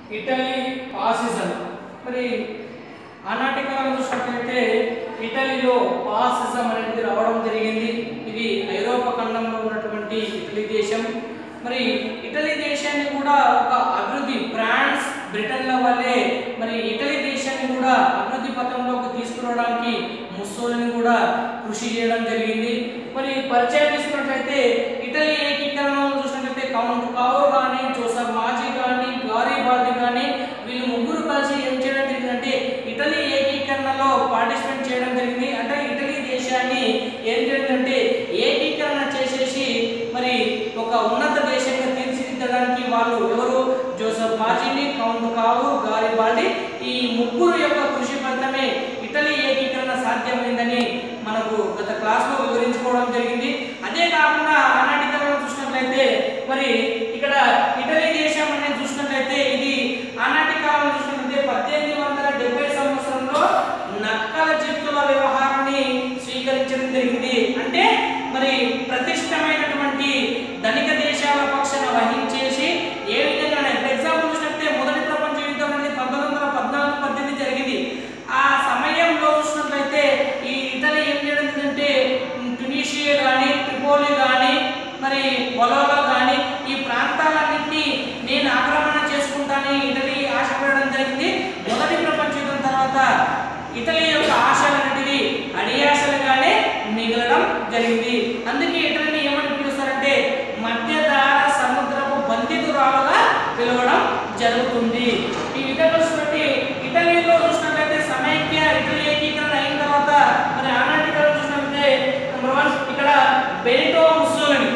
Italy fascism. మరి ఆనాటి కాలంలో చూసినట్లయితే ఇటలీలో ఫాసిజం అనేది రావడం జరిగింది. ఇది ఐరోపా ఖండంలో ఉన్నటువంటి ఇటలీ దేశం. మరి ఇటలీ దేశాన్ని కూడా ఒక అభివృద్ధి, ఫ్రాన్స్ బ్రిటన్ల వల్లే మరి ఇటలీ దేశాన్ని కూడా అభివృద్ధి పథంలోకి తీసుకురావడానికి ముస్సోలిని కూడా కృషి చేయడం జరిగింది. మరి పరిచయం తీసుకున్నట్లయితే ఇటలీ ఏకీకరణలో చూసినట్లయితే కౌంట్ కావర్ కానీ, జోసెఫ్ మాజీ కానీ, గారిబాల్డి కానీ వీళ్ళు ముగ్గురు కలిసి ఏం చేయడం జరిగిందంటే ఇటలీ ఏకీకరణలో పార్టిసిపేట్ చేయడం జరిగింది. అంటే ఇటలీ దేశాన్ని ఏం జరిగిందంటే ఏకీకరణ చేసేసి మరి ఒక ఉన్నత దేశంగా తీర్చిదిద్దడానికి వాళ్ళు ఎవరు, జోసెఫ్ మాజీని, కౌంట్ కావూర్, గారిబాల్డి ఈ ముగ్గురు యొక్క కృషి ఫలితమే ఇటలీ ఏకీకరణ సాధ్యమైందని మనకు గత క్లాస్లో వివరించుకోవడం జరిగింది. అదే కాకుండా ఆనాటి కాలంలో చూసినట్లయితే మరి ఇక్కడ ఇటలీ దేశం అనేది చూసినట్లయితే ఇది ఆనాటి కాలంలో చూసినట్లయితే 1870 సంవత్సరంలో నక్కల జిత్తుల వ్యవహారాన్ని స్వీకరించడం జరిగింది. అంటే మరి ప్రతిష్టమైనటువంటి ధనిక దేశాల పక్షాన వహించేసి ఏ విధంగా ఎగ్జాంపుల్ చూసినట్లయితే మొదటి ప్రపంచ యుద్ధం అనేది 1914-18 జరిగింది. ఆ సమయంలో చూసినట్లయితే ఈ ఇటలీ ఏం చేయడంటే ట్యునీషియా కానీ, ట్రిపోలి కానీ, మరి బొలోలా కానీ ఈ ప్రాంతాలన్నింటినీ నేను ఆక్రమణ చేసుకుంటానని ఇటలీ ఆశపడడం జరిగింది. మొదటి ప్రపంచ యుద్ధం తర్వాత ఇటలీ యొక్క ఆశలన్నిటివి అడియాశలుగానే మిగలడం జరిగింది. అందుకే ఇటలీని ఏమని పిలుస్తారంటే మధ్యధార సముద్రపు బంధితురాలుగా పిలవడం జరుగుతుంది. ఈ విధంగా చూసినట్టు ఇటలీలో చూసినట్లయితే సమైక్య ఇటలీ ఏకీకరణ అయిన తర్వాత మరి ఆనాటి కాలంలో చూసినట్లయితే నెంబర్ 1 ఇక్కడ బెనిటో ముస్సోలిని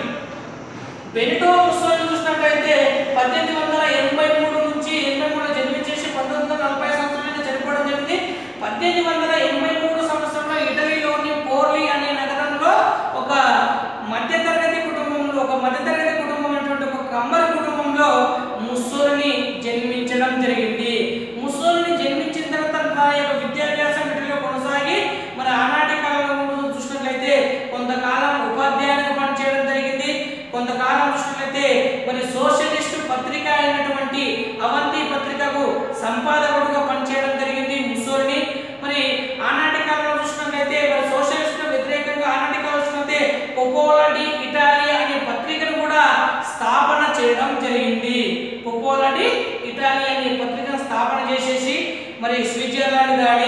చూసినట్లయితే 1883 నుంచి 83లో జన్మించేసి 1940 సంవత్సరంలో చనిపోవడం జరిగింది. 1883 సంవత్సరంలో ఇటలీలోని పోర్లి అనే నగరంలో ఒక మధ్యతరగతి కుటుంబం అనేటువంటి ఒక కమ్మరి కుటుంబంలో ముస్సోలిని జన్మించడం జరిగింది. ముస్సోలిని జన్మించిన తర్వాత తన యొక్క విద్యాభ్యాసం ఇటలీలో కొనసాగి మరి ఆనాటి కాలంలో చూసినట్లయితే కొంతకాలం ఉపాధ్యాయునిగా పనిచేయడం జరిగింది. కొంతకాలం చూసినట్లయితే మరి సోషలిస్ట్ పత్రిక అయినటువంటి అవంతి పత్రికకు సంపాదకుడుగా పనిచేయడం జరిగింది ముస్సోలిని. మరి ఆనాటి కాలంలో చూసినట్లయితే మరి సోషలిస్ట్ వ్యతిరేకంగా ఆనాటి కాలంలో చూసినట్లయితే పొపోలా డి ఇటాలియా అనే పత్రికను కూడా స్థాపన చేయడం జరిగింది. పొపోలా డి ఇటాలియా అనే పత్రికను స్థాపన చేసేసి మరి స్విట్జర్లాండ్ కానీ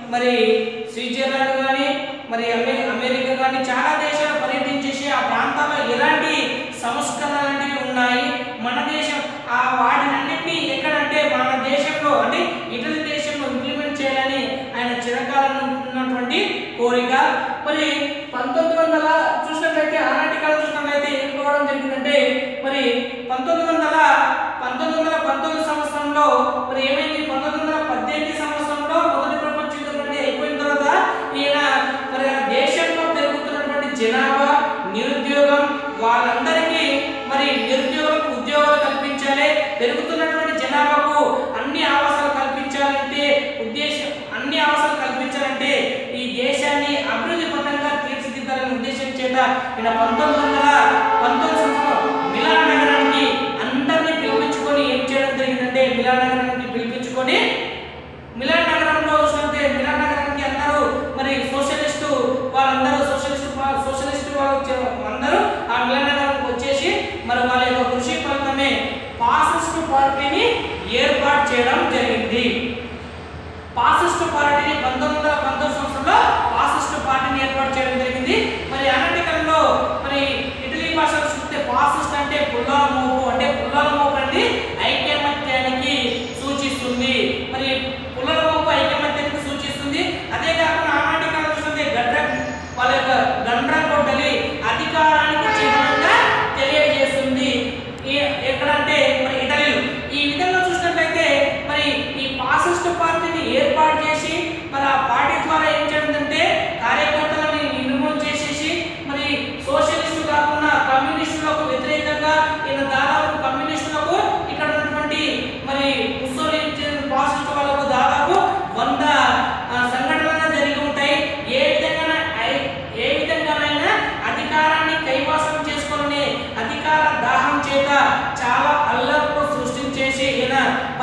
మరి అమెరికా కానీ చాలా దేశాలు పర్యటించేసి ఆ ప్రాంతాల్లో ఎలాంటి సంస్కరణలు అనేవి ఉన్నాయి, మన దేశం వాటినన్నింటినీ ఎక్కడంటే మన దేశంలో అంటే ఇటలీ దేశంలో ఇంప్లిమెంట్ చేయాలని ఆయన చిరకాలం ఉన్నటువంటి కోరిక. మరి 1900 చూసినట్లయితే ఆనాటి కాలం చూసినట్లయితే ఏం కావడం జరిగిందంటే మరి 1919 సంవత్సరంలో మరి ఏమైంది, 1918 సంవత్సరంలో మొదటి ప్రపంచ యుద్ధం అనేది అయిపోయిన తర్వాత ఈయన మరి దేశంలో పెరుగుతున్నటువంటి జనాభా, నిరుద్యోగం వాళ్ళందరికీ మరి నిరుద్యోగులకు ఉద్యోగాలు కల్పించాలి, పెరుగుతున్నటువంటి జనాభాకు అన్ని ఆవాసాలు కల్పించాలంటే ఈ దేశాన్ని అభివృద్ధి పథంగా తీర్చిదిద్దాలనే ఉద్దేశం చేత ఈయన 1919 సంవత్సరంలో మిలాన్ నగరానికి అందరినీ పిలిపించుకొని ఏం చేయడం జరిగిందంటే మిలాన్ నగరానికి పిలిపించుకొని మిలాన్ నగరంలో చూస్తే మిలాన్ నగరానికి అందరూ మరి సోషలిస్టు వాళ్ళు అందరూ ఆ మిలాన్ నగరానికి వచ్చేసి మరి వాళ్ళ యొక్క కృషి ఫలితమే ఫాసిస్ట్ పార్టీని ఏర్పాటు చేయడం జరిగింది. ఫాసిస్ట్ పార్టీని 1919 సంవత్సరంలో ఫాసిస్ట్ పార్టీని ఏర్పాటు చేయడం జరిగింది. మరి ఆనాటి కాలంలో మరి ఇటలీ భాషలో చూస్తే ఫాసిస్ట్ అంటే పుల్లాల మోపు అనేది ఐకమత్యానికి సూచిస్తుంది. మరి పుల్లాల మోపు ఐకమత్యానికి సూచిస్తుంది. అదే కాకుండా ఆనాటి కాలంలో చూస్తే వాళ్ళ యొక్క గండ్రగొడ్డలి అధికారానికి చిహ్నంగా తెలియజేస్తుంది. ఎక్కడంటే మరి ఇటలీలో. ఈ విధంగా చూసినట్లయితే మరి ఈ ఫాసిస్ట్ పార్టీని ఏర్పాటు చేసి మరి ఆ పార్టీ ద్వారా ఏం చేస్తుందంటే కార్యకర్తలని నిర్మూలన చేసేసి మరి సోషలిస్టు కాకుండా కమ్యూనిస్టులకు వ్యతిరేకంగా ఈయన దాదాపు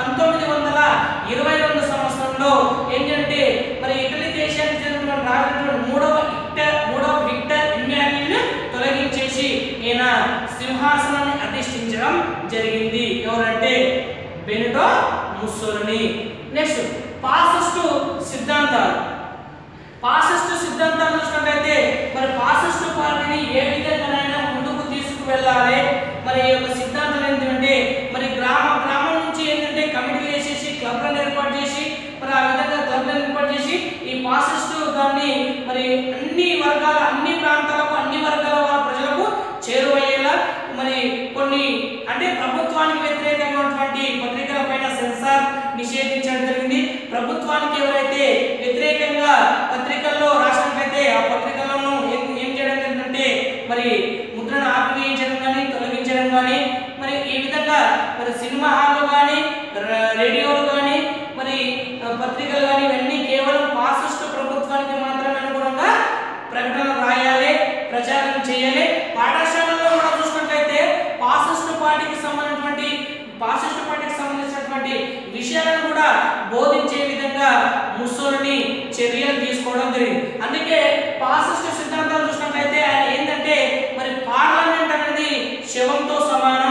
1922 సంవత్సరంలో ఏంటంటే మరి ఇటలీ దేశానికి చెందిన రాజైనటువంటి మూడవ విక్టర్ ఇమ్మాన్యుయల్ తొలగించేసి ఈయన సింహాసనాన్ని అధిష్ఠించడం జరిగింది. ఎవరంటే బెనిటో ముస్సోలిని. నెక్స్ట్ ఫాసిస్టు సిద్ధాంతాలు. ఫాసిస్టు సిద్ధాంతాలు చూసినట్లయితే మరి ఫాసిస్టు పార్టీని ఏ విధంగానైనా ముందుకు తీసుకువెళ్ళాలి. మరి ఈ యొక్క సిద్ధాంతం ఏంటంటే మరి గ్రామం నుంచి ఏంటంటే కమిటీలు వేసేసి క్లబ్లను ఏర్పాటు చేసి మరి ఆ విధంగా క్లబ్లను ఏర్పాటు చేసి ఈ ఫాసిస్టు దాన్ని మరి అన్ని ప్రాంతాలకు అన్ని వర్గాల వాళ్ళ ప్రజలకు చేరువయ్యేలా మరి కొన్ని అంటే ప్రభుత్వానికి వ్యతిరేకంగా ఉన్నటువంటి పత్రికల పైన సెన్సార్ నిషేధించడం జరిగింది. ప్రభుత్వానికి ఎవరైతే వ్యతిరేకంగా పత్రికల్లో రాసినట్లయితే ఆ పత్రికలను ఏం చేయడం జరిగిందంటే మరి ముద్రను ఆపివేయించడం కానీ తొలగించడం కానీ మరి ఈ విధంగా మరి సినిమా హాల్లో కానీ రేడియోలు కానీ మరి పత్రికలు కానీ ఇవన్నీ కేవలం ఫాసిస్టు ప్రభుత్వానికి మాత్రమే అనుగుణంగా ప్రకటనలు రాయాలి, ప్రచారం చేయాలి. పాఠశాలల్లో కూడా చూసినట్లయితే ఫాసిస్టు పార్టీకి సంబంధించినటువంటి విషయాలను కూడా బోధించే విధంగా ముస్సోలిని చర్యలు తీసుకోవడం జరిగింది. అందుకే ఫాసిస్టు సిద్ధాంతాలు చూసినట్లయితే ఆయన ఏంటంటే మరి పార్లమెంట్ అనేది శవంతో సమానం,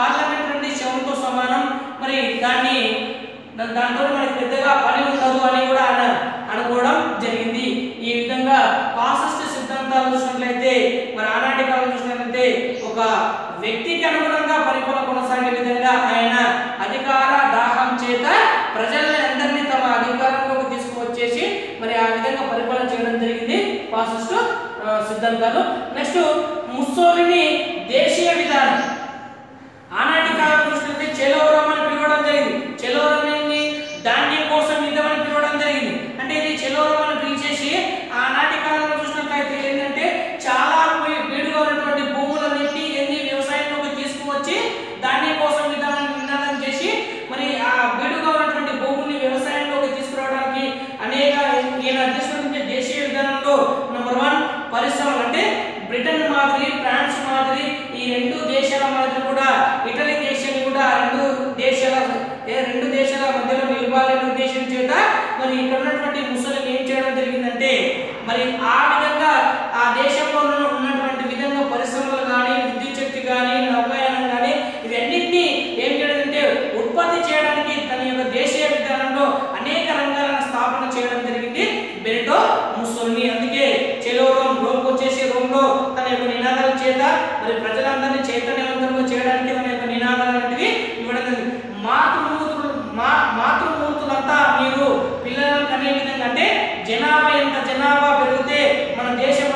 మరి దాంతో మనకి పెద్దగా పని ఉండదు అని కూడా ఆయన అనుకోవడం జరిగింది. ఈ విధంగా ఫాసిస్టు సిద్ధాంతాలు చూసినట్లయితే మరి ఆనాటి కాలం చూసినట్లయితే ఒక వ్యక్తికి అనుగుణంగా పరిపాలన కొనసాగే విధంగా ఆయన అధికార దాహం చేత ప్రజల్ని అందరినీ తమ అధికారంలోకి తీసుకువచ్చేసి మరి ఆ విధంగా పరిపాలన చేయడం జరిగింది ఫాసిస్టు సిద్ధాంతాలు. నెక్స్ట్ ముస్సోలిని దేశీయ విధానం. ఆనాటి కాలం చూసినట్లయితే చెలోరం అని పిలవడం జరిగింది. చెలోరం ఏంటి? ధాన్యం కోసం యుద్ధం అని పిలవడం జరిగింది. అంటే ఇది చెలోరం అని పిలిచేసి ఆనాటి కాలంలో చూసినట్లయితే ఏంటంటే చాలా బీడుగా ఉన్నటువంటి భూములన్నింటినీ వ్యవసాయంలోకి తీసుకువచ్చి ధాన్యం కోసం విధానం చేసి మరి ఆ బీడుగా ఉన్నటువంటి భూముల్ని వ్యవసాయంలోకి తీసుకురావడానికి అనేక ఈయన తీసుకునే దేశీయ విధానంలో నెంబర్ 1 పరిశ్రమలు అంటే బ్రిటన్ మాదిరి ఫ్రాన్స్ మాదిరి ఈ రెండు దేశాల మాదిరి కూడా ఇటలీ దేశాన్ని కూడా రెండు దేశాల మధ్యలో నిలవాలనే ఉద్దేశం చేత మరి ఇక్కడ ఉన్నటువంటి ముస్సోలిని ఏం చేయడం జరిగిందంటే మరి ఆ విధంగా ఆ దేశంలో ఉన్నటువంటి విధంగా పరిశ్రమలు కానీ విద్యుత్ శక్తి కానీ నౌకాయానం కానీ ఇవన్నింటినీ ఏం చేయడంటే ఉత్పత్తి చేయడానికి తన యొక్క దేశీయ విధానంలో అనేక రంగాలను స్థాపన చేయడం జరిగింది బెనిటో ముస్సోలిని. అందుకే రోమ్కి వచ్చేసి రోమ్లో తన యొక్క నినాదాల చేత మరి ప్రజలందరినీ చైతన్యవంతంగా చేయడానికి తన యొక్క నినాదాలు అనేవి ఇవ్వడం జరిగింది. మాతృమూర్తులంతా మీరు పిల్లలను కనే విధంగా అంటే జనాభా పెరిగితే మన దేశం